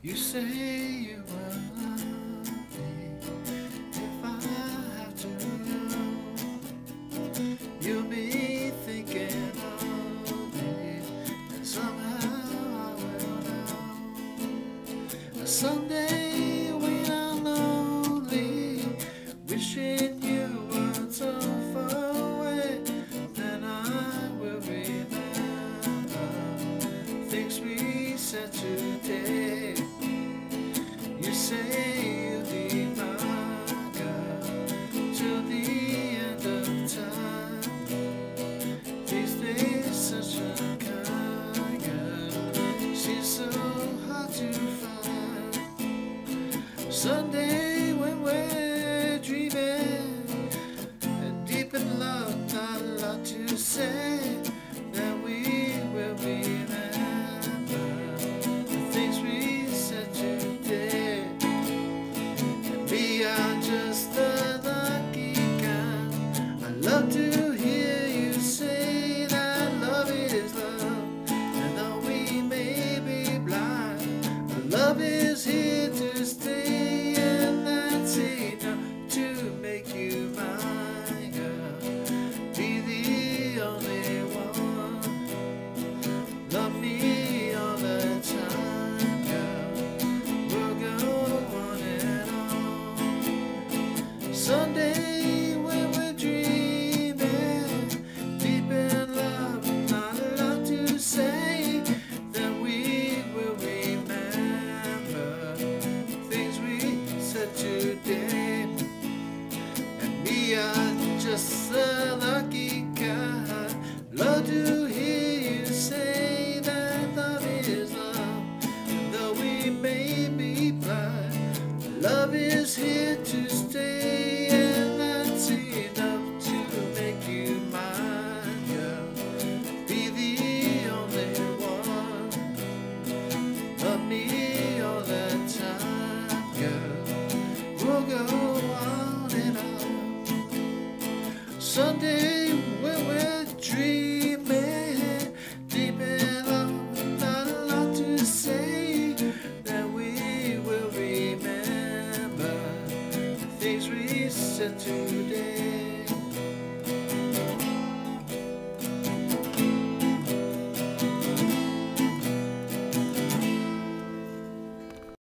You say you will love me if I have to know. You'll be thinking of me, and somehow I will know. Someday when I'm lonely, wishing you weren't so far away, then I will remember things we said today. You say you'll be my girl till the end of time. These days such a kind girl seems so hard to find. Someday when we're dreaming and deep in love, not a lot to say, then we will remember the things we said today. We are just the lucky kind. I love to hear you say that love is love, and though we may be blind, love is here to stay, and that's enough to make you mine, girl. Be the only one. Love me all the time, girl. We'll go on and on. Someday when we're dreaming, deep in love, not a lot to say, then we will remember things we said today. And we are just the lucky kind. Love to hear you say that love is love, and though we may be blind, love is here to stay, and that's enough to make you mine, girl. Be the only one. Love me all the time, girl. We'll go on and on. Someday when we're dreaming, deep in love, not a lot to say, then we will remember the things we said today.